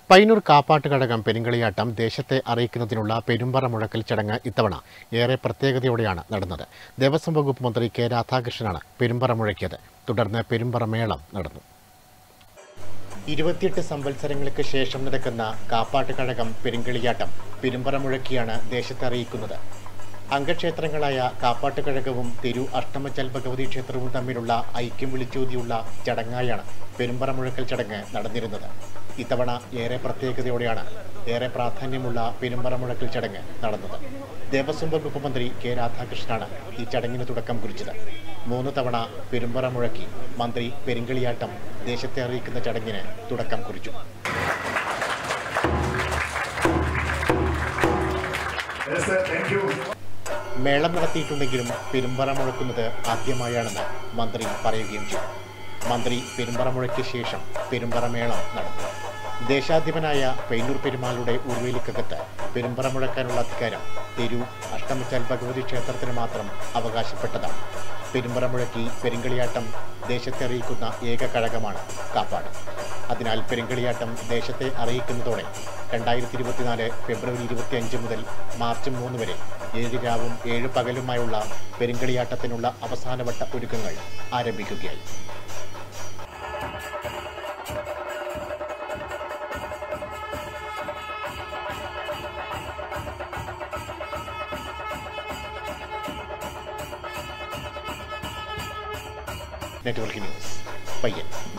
പയ്യന്നൂർ കാപ്പാട്ടുകടകം പെരുങ്കളിയാട്ടം ദേശത്തെ അറിയിക്കുന്നതിനുള്ള പെരുമ്പറ മുഴക്കൽ ചടങ്ങ് ഇത്തവണ ഏറെ പ്രത്യേകതയോടെയാണ് നടന്നത്. ദേവസ്വം വകുപ്പ് മന്ത്രി കെ രാധാകൃഷ്ണനാണ് പെരുമ്പറ മുഴക്കിയത്. തുടർന്ന് പെരുമ്പറ മേളം നടന്നു. 28 സംവത്സരങ്ങൾക്ക് ശേഷം നടക്കുന്ന കാപ്പാട്ടുകടകം പെരുങ്കളിയാട്ടം പെരുമ്പറ മുഴക്കിയാണ് ദേശത്തെ അറിയിക്കുന്നത്. അംഗക്ഷേത്രങ്ങളായ കാപ്പാട്ടുകഴകവും തിരു അഷ്ടമച്ചൽ ഭഗവതി ക്ഷേത്രവും തമ്മിലുള്ള ഐക്യം വിളിച്ചോതിയുള്ള ചടങ്ങായാണ് പെരുമ്പറ മുഴക്കൽ ചടങ്ങ് നടന്നിരുന്നത്. ഇത്തവണ ഏറെ പ്രത്യേകതയോടെയാണ് ഏറെ പ്രാധാന്യമുള്ള പെരുമ്പറ മുഴക്കൽ ചടങ്ങ് നടന്നത്. ദേവസ്വം വകുപ്പ് മന്ത്രി കെ രാധാകൃഷ്ണനാണ് ഈ ചടങ്ങിന് തുടക്കം കുറിച്ചത്. 3 തവണ പെരുമ്പറ മുഴക്കി മന്ത്രി പെരുങ്കളിയാട്ടം ദേശത്തെ അറിയിക്കുന്ന ചടങ്ങിന് തുടക്കം കുറിച്ചു. മേളം നടത്തിയിട്ടുണ്ടെങ്കിലും പെരുമ്പറ മുഴക്കുന്നത് ആദ്യമായാണെന്ന് മന്ത്രി പറയുകയും ചെയ്തു. മന്ത്രി പെരുമ്പറ മുഴയ്ക്ക് ശേഷം പെരുമ്പറ മേളം നടന്നു. ദേശാധിപനായ പയ്യന്നൂർ പെരുമാളുടെ ഉർവേലിക്കകത്ത് പെരുമ്പറ മുഴക്കാനുള്ള അധികാരം തിരു അഷ്ടമച്ചാൽ ഭഗവതി ക്ഷേത്രത്തിന് മാത്രം അവകാശപ്പെട്ടതാണ്. പെരുമ്പറ മുഴക്കി പെരുങ്കളിയാട്ടം ദേശത്തെ അറിയിക്കുന്ന ഏക കഴകമാണ് കാപ്പാട്. അതിനാൽ പെരുങ്കളിയാട്ടം ദേശത്തെ അറിയിക്കുന്നതോടെ 2024 ഫെബ്രുവരി 25 മുതൽ മാർച്ച് 3 വരെ 7 രാവും 7 പകലുമായുള്ള പെരുങ്കളിയാട്ടത്തിനുള്ള അവസാനവട്ട ഒരുക്കങ്ങൾ ആരംഭിക്കുകയായി. Network news, Payyanur.